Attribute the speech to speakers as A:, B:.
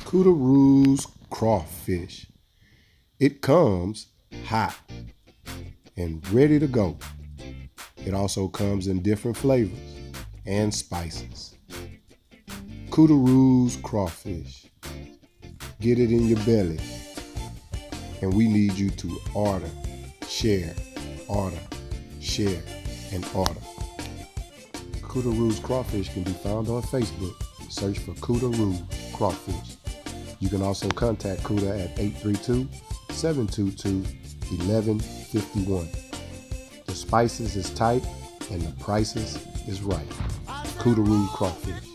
A: Kudaroo's Crawfish. It comes hot and ready to go. It also comes in different flavors and spices. Kudaroo's Crawfish. Get it in your belly. And we need you to order, share, and order. Kudaroo's Crawfish can be found on Facebook. Search for Kudaroo Crawfish. You can also contact Kuda at 832-722-1151. The spices is tight and the prices is right. Kudaroo Crawfish.